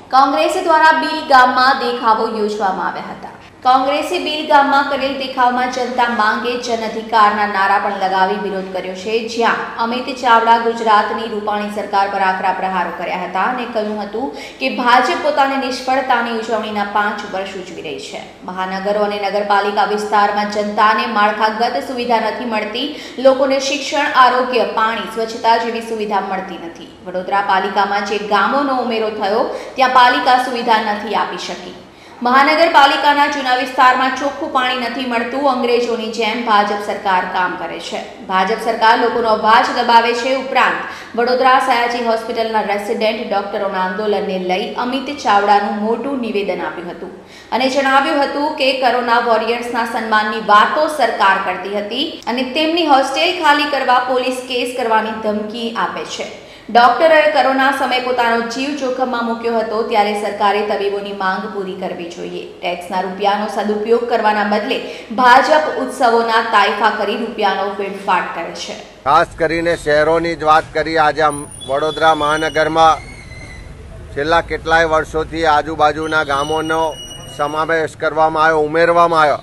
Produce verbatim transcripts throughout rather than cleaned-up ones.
કોંગ્રેસ દ્વારા બીલ ગામમાં દેખાવો યોજવામાં આવ્યા હતા। કોંગ્રેસે બીલ ગામમાં કરેલ દેખાવમાં જનતા માંગે જન અધિકારના નારા પણ લગાવી વિરોધ કર્યો છે, જ્યાં અમિત ચાવડા ગુજરાતની રૂપાણી સરકાર પર આકરા પ્રહારો કર્યા હતા અને કહ્યું હતું કે ભાજપ પોતાની નિષ્ફળતાની ઉજવણીના પાંચ વર્ષ ઉજવી રહી છે। મહાનગરો અને નગરપાલિકા વિસ્તારમાં જનતાને માળખાગત સુવિધા નથી મળતી, લોકોને શિક્ષણ, આરોગ્ય, પાણી, સ્વચ્છતા જેવી સુવિધા મળતી નથી। વડોદરા પાલિકામાં જે ગામોનો ઉમેરો થયો ત્યાં પાલિકા સુવિધા નથી આપી શકી। મહાનગરપાલિકાના જૂના વિસ્તારમાં ચોખ્ખું પાણી નથી મળતું। અંગ્રેજોની જેમ ભાજપ સરકાર કામ કરે છે। ભાજપ સરકાર લોકોનો અવાજ દબાવે છે। ઉપરાંત વડોદરા સયાજી હોસ્પિટલના રેસિડેન્ટ ડોક્ટરોના આંદોલનને લઈ અમિત ચાવડાનું મોટું નિવેદન આપ્યું હતું અને જણાવ્યું હતું કે કોરોના વોરિયર્સના સન્માનની વાતો સરકાર કરતી હતી અને તેમની હોસ્ટેલ ખાલી કરવા પોલીસ કેસ કરવાની ધમકી આપે છે। ડોક્ટરોએ કોરોના સમયે પોતાનો જીવ જોખમમાં મૂક્યો હતો, ત્યારે સરકારે તબીબોની માંગ પૂરી કરવી જોઈએ। ટેક્સના રૂપિયાનો સદુપયોગ કરવાના બદલે ભાજપ ઉત્સવોના તાઇફા કરી રૂપિયાનો વેડફાટ કરે છે। ખાસ કરીને શહેરોની જ વાત કરી। આજે વડોદરા મહાનગરમાં છેલ્લા કેટલાય વર્ષોથી આજુબાજુના ગામોનો સમાવેશ કરવામાં આવ્યો, ઉમેરવામાં આવ્યો।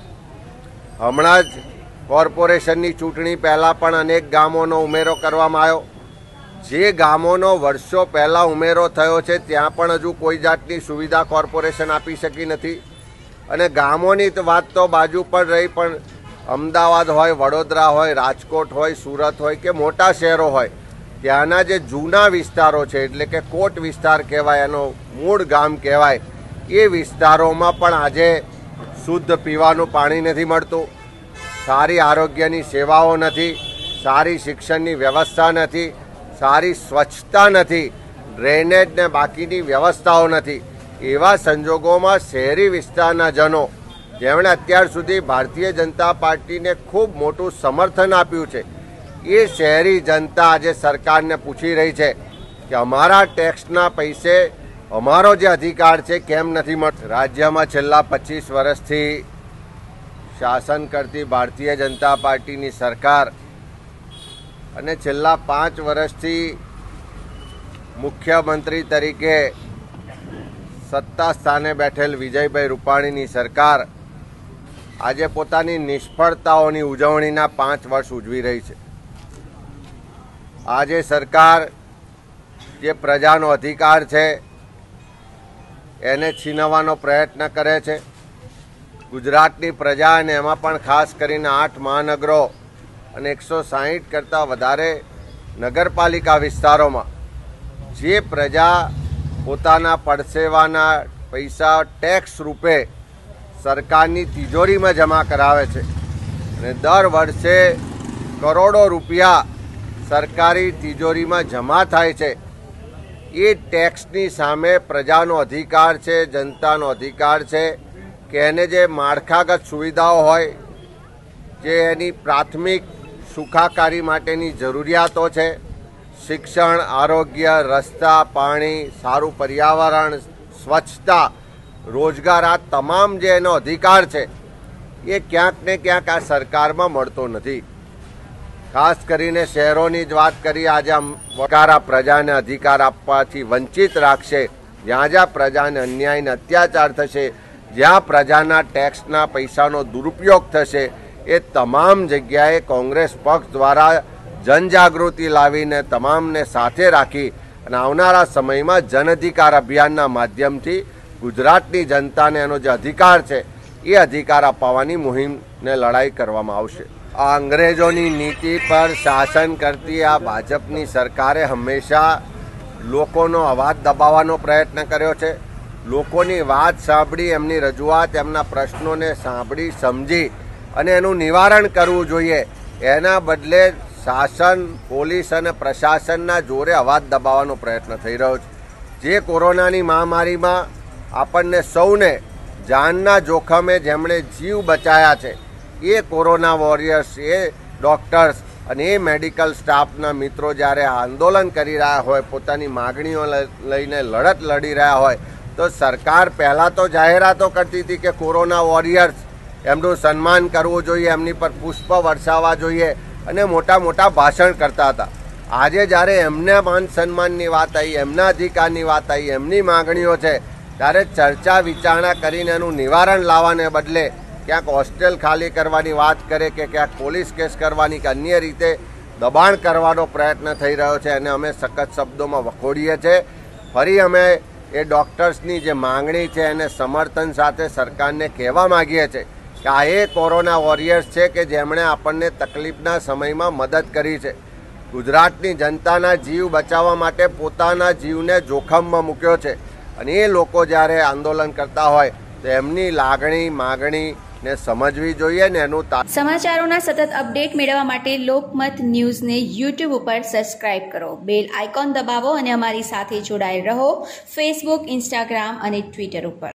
હમણાં જ કોર્પોરેશનની ચૂંટણી પહેલાં પણ અનેક ગામોનો ઉમેરો કરવામાં આવ્યો। જે ગામોનો વર્ષો પહેલાં ઉમેરો થયો છે ત્યાં પણ હજુ કોઈ જાતની સુવિધા કોર્પોરેશન આપી શકી નથી। અને ગામોની વાત તો બાજુ પર રહી, પણ અમદાવાદ હોય, વડોદરા હોય, રાજકોટ હોય, સુરત હોય કે મોટા શહેરો હોય, ત્યાંના જે જૂના વિસ્તારો છે, એટલે કે કોટ વિસ્તાર કહેવાય, એનો મૂળ ગામ કહેવાય, એ વિસ્તારોમાં પણ આજે શુદ્ધ પીવાનું પાણી નથી મળતું, સારી આરોગ્યની સેવાઓ નથી, સારી શિક્ષણની વ્યવસ્થા નથી, સારી સ્વચ્છતા નથી, ડ્રેનેજ ને બાકીની વ્યવસ્થાઓ નથી। એવા સંજોગોમાં શહેરી વિસ્તારના જનો, જેમણે અત્યાર સુધી ભારતીય જનતા પાર્ટીને ખૂબ મોટું સમર્થન આપ્યું છે, એ શહેરી જનતા આજે સરકારને પૂછી રહી છે કે અમારા ટેક્સના પૈસે અમારો જે અધિકાર છે કેમ નથી મળતો। રાજ્યમાં છેલ્લા પચીસ વર્ષથી શાસન કરતી ભારતીય જનતા પાર્ટીની સરકાર અને છેલ્લા પાંચ વર્ષથી મુખ્યમંત્રી તરીકે સત્તા સ્થાને બેઠેલ વિજયભાઈ રૂપાણીની સરકાર આજે પોતાની નિષ્ફળતાઓની ઉજવણીના પાંચ વર્ષ ઉજવી રહી છે। આજે સરકાર જે પ્રજાનો અધિકાર છે એને છીનવવાનો પ્રયત્ન કરે છે। ગુજરાતની પ્રજા અને એમાં પણ ખાસ કરીને આઠ મહાનગરો અને એકસો સાહીઠ કરતાં વધારે નગરપાલિકા વિસ્તારોમાં જે પ્રજા પોતાના પડસેવાના પૈસા ટેક્સ રૂપે સરકારની તિજોરીમાં જમા કરાવે છે અને દર વર્ષે કરોડો રૂપિયા સરકારી તિજોરીમાં જમા થાય છે, એ ટેક્સની સામે પ્રજાનો અધિકાર છે, જનતાનો અધિકાર છે કે એને જે માળખાગત સુવિધાઓ હોય, જે એની પ્રાથમિક સુખાકારી માટેની જરૂરિયાતો છે, શિક્ષણ, આરોગ્ય, રસ્તા, પાણી, સારું પર્યાવરણ, સ્વચ્છતા, રોજગાર, આ તમામ જે એનો અધિકાર છે એ ક્યાંક ને ક્યાંક આ સરકારમાં મળતો નથી। ખાસ કરીને શહેરોની જ વાત કરી। આજે સરકાર આ પ્રજાને અધિકાર આપવાથી વંચિત રાખશે। જ્યાં જ્યાં પ્રજાને અન્યાય અને અત્યાચાર થશે, જ્યાં પ્રજાના ટેક્સના પૈસાનો દુરુપયોગ થશે, એ તમામ જગ્યાએ કોંગ્રેસ પક્ષ દ્વારા જનજાગૃતિ લાવીને તમામને સાથે રાખી અને આવનારા સમયમાં જન અધિકાર અભિયાનના માધ્યમથી ગુજરાતની જનતાને એનો જે અધિકાર છે એ અધિકાર અપાવવાની મુહિમને લડાઈ કરવામાં આવશે। આ અંગ્રેજોની નીતિ પર શાસન કરતી આ ભાજપની સરકારે હંમેશા લોકોનો અવાજ દબાવવાનો પ્રયત્ન કર્યો છે। લોકોની વાત સાંભળી, એમની રજૂઆત, એમના પ્રશ્નોને સાંભળી સમજી અને એનું નિવારણ કરવું જોઈએ, એના બદલે શાસન, પોલીસ અને પ્રશાસનના જોરે અવાજ દબાવવાનો પ્રયત્ન થઈ રહ્યો છે। જે કોરોનાની મહામારીમાં આપણને સૌને જાનના જોખમે જેમણે જીવ બચાયા છે, એ કોરોના વોરિયર્સ, એ ડૉક્ટર્સ અને એ મેડિકલ સ્ટાફના મિત્રો જ્યારે આંદોલન કરી રહ્યા હોય, પોતાની માગણીઓ લઈને લડત લડી રહ્યા હોય, તો સરકાર પહેલાં તો જાહેરાતો કરતી હતી કે કોરોના વોરિયર્સ એમનું સન્માન કરવું જોઈએ, એમની પર પુષ્પ વરસાવવા જોઈએ અને મોટા મોટા ભાષણ કરતા હતા। આજે જ્યારે એમના માન સન્માનની વાત આવી, એમના અધિકારની વાત આવી, એમની માગણીઓ છે, ત્યારે ચર્ચા વિચારણા કરીને એનું નિવારણ લાવવાને બદલે ક્યાંક હોસ્ટેલ ખાલી કરવાની વાત કરે કે ક્યાંક પોલીસ કેસ કરવાની કે અન્ય રીતે દબાણ કરવાનો પ્રયત્ન થઈ રહ્યો છે અને અમે સખત શબ્દોમાં વખોડીએ છીએ. ફરી અમે એ ડૉક્ટર્સની જે માંગણી છે એને સમર્થન સાથે સરકારને કહેવા માગીએ છીએ કે આ એ કોરોના વોરિયર્સ છે કે જેમણે આપણને તકલીફના સમયમાં મદદ કરી છે. ગુજરાતની જનતાના જીવ બચાવવા માટે પોતાના જીવને જોખમમાં મૂક્યો છે અને એ લોકો જ્યારે આંદોલન કરતા હોય તો એમની લાગણી માગણીને સમજવી જોઈએ ને એનું તા સમાચારોના સતત અપડેટ મેળવવા માટે લોકમત ન્યૂઝને યુટ્યુબ ઉપર સબસ્ક્રાઇબ કરો, બેલ આઇકોન દબાવો અને અમારી સાથે જોડાયેલ રહો ફેસબુક, ઇન્સ્ટાગ્રામ અને ટ્વિટર ઉપર.